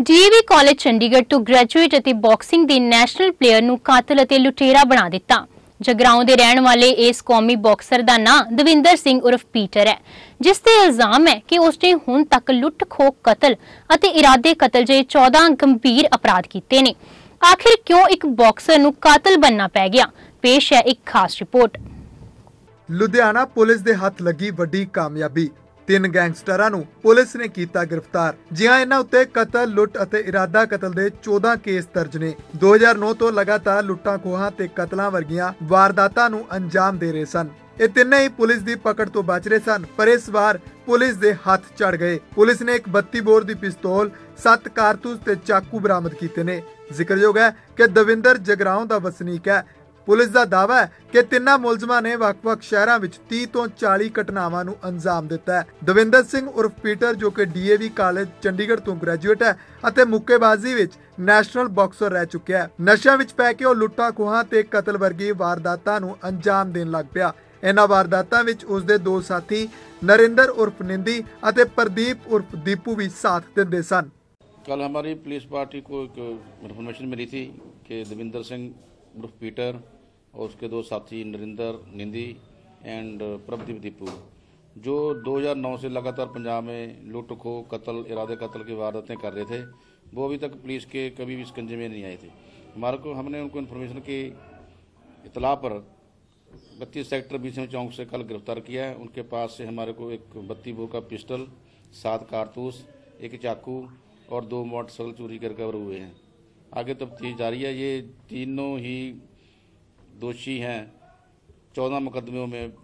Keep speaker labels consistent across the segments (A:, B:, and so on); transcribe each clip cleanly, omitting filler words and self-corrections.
A: DAV college Chandigarh तो graduate ਅਤੇ boxing ਦੇ ਨੈਸ਼ਨਲ ਪਲੇਅਰ ਨੂੰ ਕਾਤਲ ਅਤੇ ਲੁਟੇਰਾ ਬਣਾ ਦਿੱਤਾ। ਜਗਰਾਉਂ ਦੇ ਰਹਿਣ ਵਾਲੇ ਇਸ ਕੌਮੀ ਬਾਕਸਰ ਦਾ ਨਾਂ ਦਵਿੰਦਰ ਸਿੰਘ ਉਰਫ ਪੀਟਰ ਹੈ, ਜਿਸ ਤੇ ਇਲਜ਼ਾਮ ਹੈ ਕਿ ਉਸਨੇ ਹੁਣ ਤੱਕ ਲੁੱਟ ਖੋਹ, ਕਤਲ ਅਤੇ ਇਰਾਦੇ ਕਤਲ ਜਿਹੇ 14 ਗੰਭੀਰ ਅਪਰਾਧ ਕੀਤੇ ਨੇ। आखिर क्यों एक बॉक्सर ਨੂੰ ਕਾਤਲ बनना पै गया? पेश है एक खास रिपोर्ट।
B: लुधियाना पुलिस दे हथ लगी वड्डी कामयाबी। 3 गैंगस्टरां नूं पुलिस ने कीता गिरफ्तार। जी हां, इन्हां उत्ते कतल, लुट अते इरादा कतल दे 14 केस दर्ज ने। 2009 तो लगातार लुट्टां खोहां ते कतलां वर्गियां वारदातां नूं अंजाम दे रहे सन। ਇਹ ਤਿੰਨੇ ਹੀ ਪੁਲਿਸ ਦੀ ਪਕੜ ਤੋਂ ਬਚ ਰਹੇ ਸਨ, ਪਰ ਇਸ ਵਾਰ ਪੁਲਿਸ ਦੇ ਹੱਥ ਚੜ ਗਏ। ਪੁਲਿਸ ਨੇ ਇੱਕ 32 ਬੋਰ ਦੀ ਪਿਸਤੌਲ, 7 ਕਾਰਤੂਸ ਤੇ ਚਾਕੂ ਬਰਾਮਦ ਕੀਤੇ ਨੇ। ਜ਼ਿਕਰਯੋਗ ਹੈ ਕਿ ਦਵਿੰਦਰ ਜਗਰਾਉਂ ਦਾ ਵਸਨੀਕ ਹੈ। ਪੁਲਿਸ ਦਾ ਦਾਅਵਾ ਹੈ ਕਿ ਤਿੰਨਾਂ ਮੁਲਜ਼ਮਾਂ ਨੇ ਵੱਖ-ਵੱਖ ਸ਼ਹਿਰਾਂ ਵਿੱਚ 30 ਤੋਂ 40 ਘਟਨਾਵਾਂ ਨੂੰ ਅੰਜਾਮ ਦਿੱਤਾ ਹੈ। ਦਵਿੰਦਰ ਸਿੰਘ ਉਰਫ ਪੀਟਰ, ਜੋ ਕਿ ਡੀਏਵੀ ਕਾਲਜ ਚੰਡੀਗੜ੍ਹ ਤੋਂ ਗ੍ਰੈਜੂਏਟ ਹੈ ਅਤੇ ਮੁੱਕੇਬਾਜ਼ੀ ਵਿੱਚ ਨੈਸ਼ਨਲ ਬਾਕਸਰ ਰਹਿ ਚੁੱਕਿਆ ਹੈ। ਨਸ਼ਿਆਂ ਵਿੱਚ ਪੈ ਕੇ ਉਹ ਲੁੱਟਾਂ ਖੋਹਾਂ ਤੇ ਕਤਲ ਵਰਗੀ ਵਾਰਦਾਤਾਂ ਨੂੰ ਅੰਜਾਮ ਦੇਣ ਲੱਗ ਪਿਆ। ਇਹਨਾਂ ਵਾਰਦਾਤਾਂ ਵਿੱਚ ਉਸਦੇ 2 ਸਾਥੀ नरिंदर उर्फ निंदी और प्रदीप उर्फ दीपू भी साथ देते सन।
C: कल हमारी पुलिस पार्टी को एक इन्फॉर्मेशन मिली थी कि दविंदर सिंह उर्फ पीटर और उसके 2 साथी नरिंदर, निंदी एंड प्रदीप दीपू, जो 2009 से लगातार पंजाब में लुट खो, कत्ल, इरादे कत्ल की वारदातें कर रहे थे, वो अभी तक पुलिस के कभी भी शिकंजे में नहीं आए थे। हमने उनको इन्फॉर्मेशन की इतला पर 32 सेक्टर बीसम चौक से कल गिरफ्तार किया है। उनके पास से हमारे को एक 32 बोर का पिस्टल, 7 कारतूस, एक चाकू और 2 मोटरसाइकिल चोरी कर रिकवर हुए हैं। आगे तफ्तीश जारी है। ये तीनों ही दोषी हैं, 14 मुकदमों में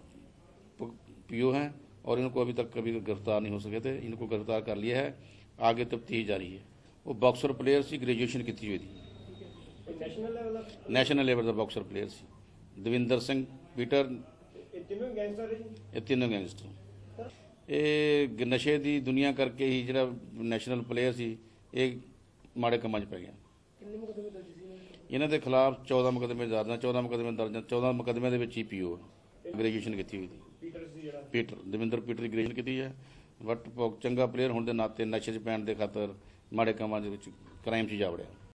C: पीओ हैं और इनको अभी तक कभी गिरफ्तार नहीं हो सके थे। इनको गिरफ्तार कर लिया है, आगे तफ्तीश जारी है। वो बॉक्सर प्लेयर सी, ग्रेजुएशन की हुई थी, नेशनल लेवल का बॉक्सर प्लेयर सी। दविंदर सिंह, पीटर, ये तीनों गैंगस्टर ये नशे की दुनिया करके ही जो नैशनल प्लेयर सी, ये माड़े कमां च पै गया। इन्हां दे खिलाफ 14 मुकदमे दर्ज हैं। 14 मुकदमे दर्ज हैं। 14 मुकदमे दे विच ही पीओ ग्रेजुएशन की हुई थी। पीटर, दविंदर पीटर की ग्रेजुएशन की है, बट चंगा प्लेयर होने के नाते नशे च पैण के खातर माड़े कमां दे विच क्राइम च जा वड़िया।